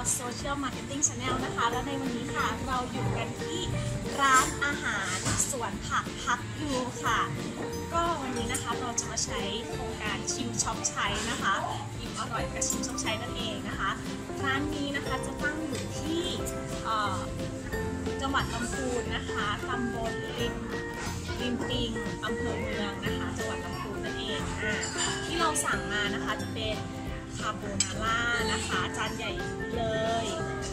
Social Marketing Channel นะคะและในวันนี้ค่ะเราอยู่กันที่ร้านอาหารสวนผักพักยูค่ะก็วันนี้นะคะเราจะมาใช้โครงการชิมช็อปใช้นะคะอิ่มอร่อยกับชิมช็อปใช้นั่นเองนะคะร้านนี้นะคะจะตั้งอยู่ที่จังหวัดลำพูนนะคะตำบลริมปิงอำเภอเมืองนะคะจังหวัดลำพูนนั่นเองที่เราสั่งมานะคะจะเป็นคาโบนาร่านะคะจานใหญ่เลย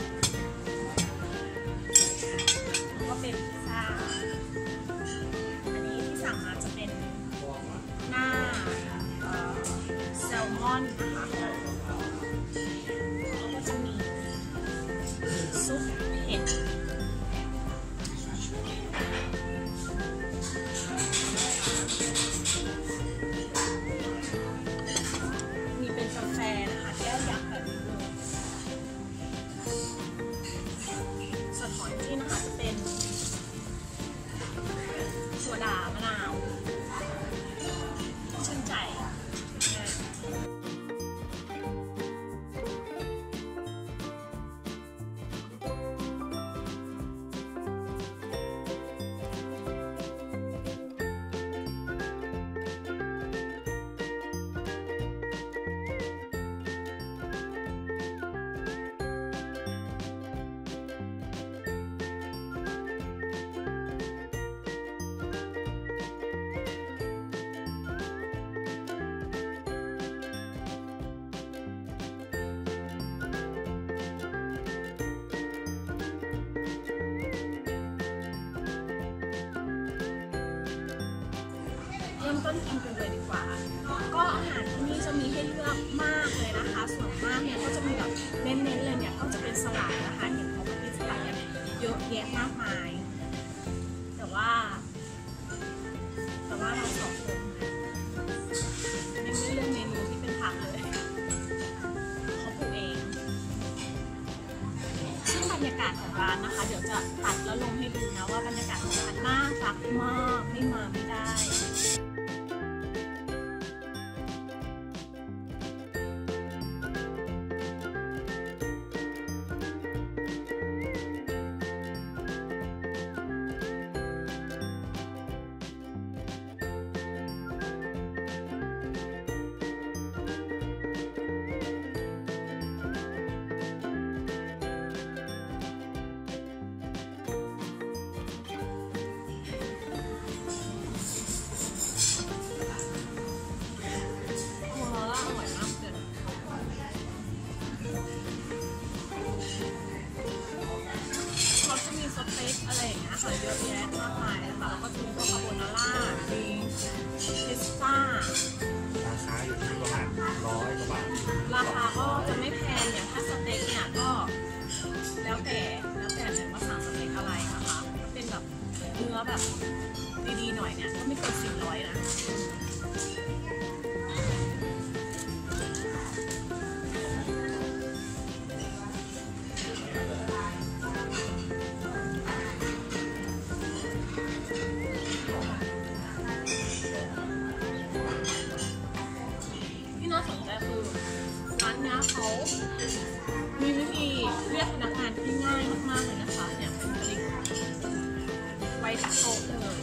แล้วก็เป็นพิซซ่าอันนี้ที่สั่งมาจะเป็นหน้าแซลมอนนะคะแล้วก็จะมีซุปเห็ดมีเป็นกาแฟนะคะแก้วยักษ์แบบนี้เลยส่วนของที่นะคะจะเป็นโซดามะนาวชื่นใจเริ่มต้นกินกันเลยดีกว่าก็อาหารที่นี่จะมีให้เลือกมากเลยนะคะส่วนมากเนี่ยก็จะมีแบบเน้นๆเลยเนี่ยก็จะเป็นสลัดนะคะเห็นเขาบอกเป็นสลัดเนี่ยเยอะแยะมากมายแต่ว่าเราสองคนยังไม่เลือกเมนูที่เป็นผักเลยเขาปลูกเองซึ่งบรรยากาศของร้านนะคะเดี๋ยวจะตัดแล้วลงให้ดูนะว่าบรรยากาศของร้านน่ารักมากไม่มาไม่ได้อะไรอย่างเงี้ยค่ะเยอะแยะมากมายนะคะแล้วก็จะมีพวกคาโบนาร่ามีพิซซ่าราคาอยู่ที่ประมาณ100 กว่าบาทราคาก็จะไม่แพงอย่างถ้าสเต็กเนี่ยก็แล้วแต่เลยว่าสั่งสเต็กอะไรนะคะถ้าเป็นแบบเนื้อแบบดีๆหน่อยเนี่ยก็ไม่เกิน400นะน่าสนใจคือร้านนี้เขามีวิธีเรียกพนักงานที่ง่ายมากๆเลยนะคะเนี่ยเป็นกลิ่งไว้ที่โต๊ะเลย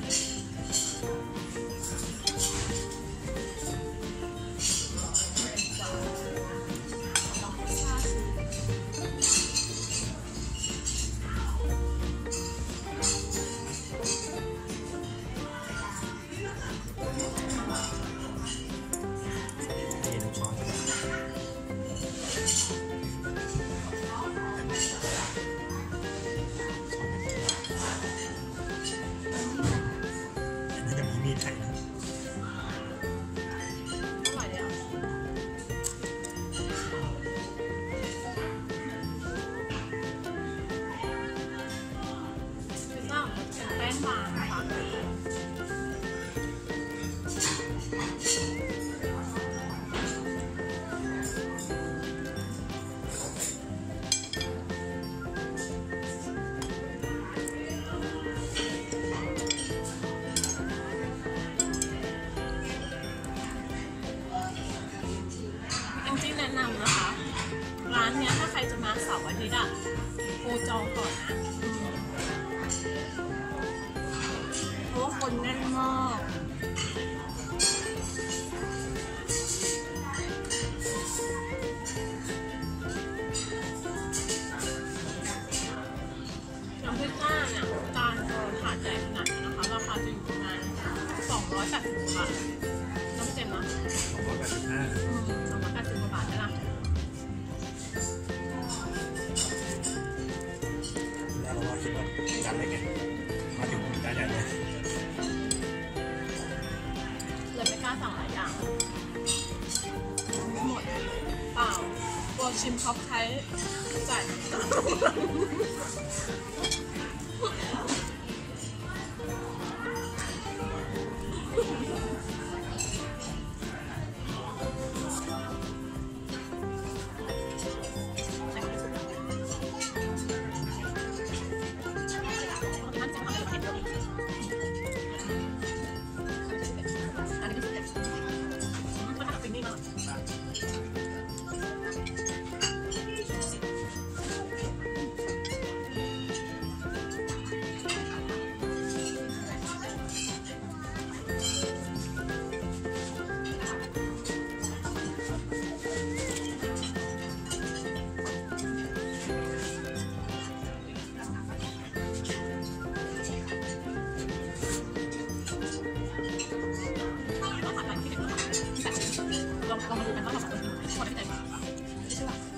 แป้งบางนะคะจริงๆแนะนำนะคะร้านเนี้ยถ้าใครจะมาฤทธิ์อ่ะโทรจองก่อนนะเพราะว่าคนแน่นมากน้ำพริกหน้าเนี่ยจานถาดใหญ่ขนาดนี้นะคะราคาจะอยู่ประมาณ280 บาทน้ำเจมนะ 285 280 บาทได้ละแล้วเราคิดว่าจานเล็กไงมาถึงจานใหญ่เลยไม่กล้าสั่งหลายอย่างหมดเปล่าตัวชิมท็อปไทยจ่ายลองมาดูกันว่าเราสองคนกินพอได้ไหมไม่ใช่หรอ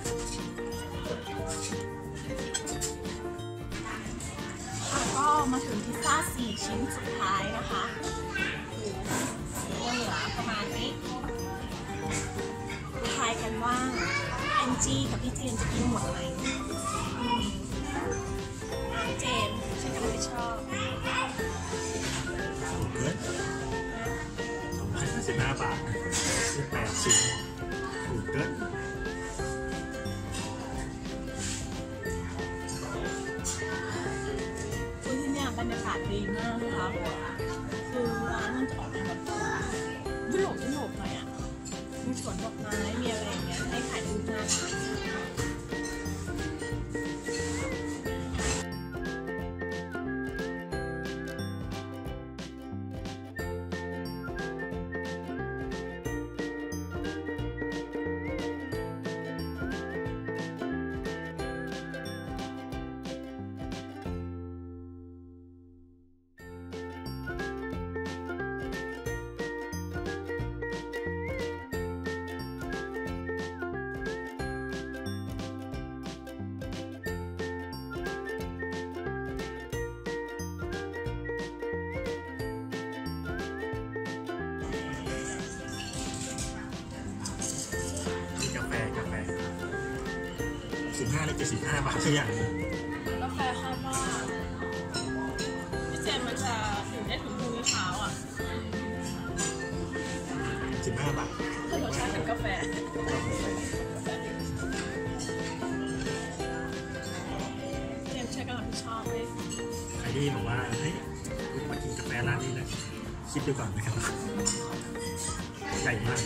ก็มาถึงพิซซ่า4 ชิ้นสุดท้ายนะคะเหลือประมาณนี้ทายกันว่าแอนจี้กับพี่เจนจะกินหมดไหมเจนฉันก็ไม่ชอบ 255 บาทซื้อ8 ชิ้นถูกเกินที่นี่บรรยากาศดีมากนะคะคือร้านมันออกแบบยุโรปหน่อยอ่ะมีสวนดอกไม้มีอะไรอย่างเงี้ยให้ถ่ายรูปหน้าร้าน 15 หรือ 75 บาทสักอย่างกาแฟคาดว่าพี่เจนมันจะอยู่ได้ถึงพรุ่งนี้เช้าอ่ะ 15 บาทถ้ารสชาติเป็นกาแฟเจนใช้กำลังชอบเลยใครที่บอกว่าเฮ้ยมากินกาแฟร้านนี้นะคิดดูก่อนนะครับใหญ่มาก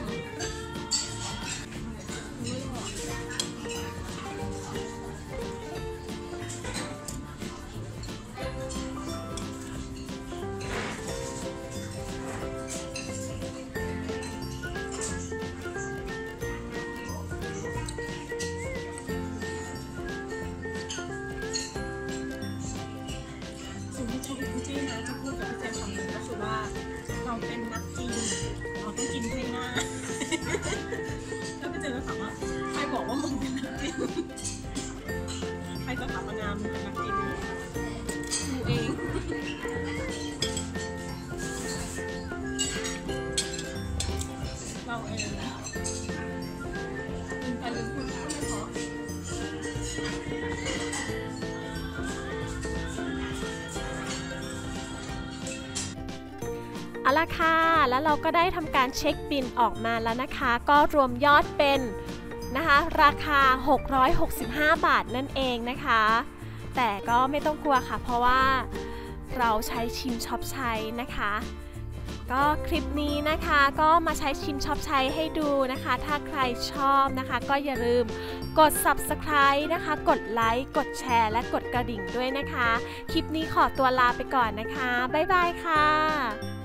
ที่นะจะพูดกับพี่เจนคำนึงก็คือว่าเราเป็นนักกินเราต้องกินให้หน้าแล้วพี่เจนก็ถามว่าใครบอกว่ามึงเป็นนักกินใครจะถามมานามมึงเป็นนักกินกูเองเราเองกินไปลืมพูดก็ไม่พอเอาละค่ะแล้วเราก็ได้ทำการเช็คบิลออกมาแล้วนะคะก็รวมยอดเป็นนะคะราคา665 บาทนั่นเองนะคะแต่ก็ไม่ต้องกลัวค่ะเพราะว่าเราใช้ชิมช็อปใช้นะคะก็คลิปนี้นะคะก็มาใช้ชิมช็อปใช้ให้ดูนะคะถ้าใครชอบนะคะก็อย่าลืมกด Subscribe นะคะกดไลค์กดแชร์และกดกระดิ่งด้วยนะคะคลิปนี้ขอตัวลาไปก่อนนะคะบ๊ายบายค่ะ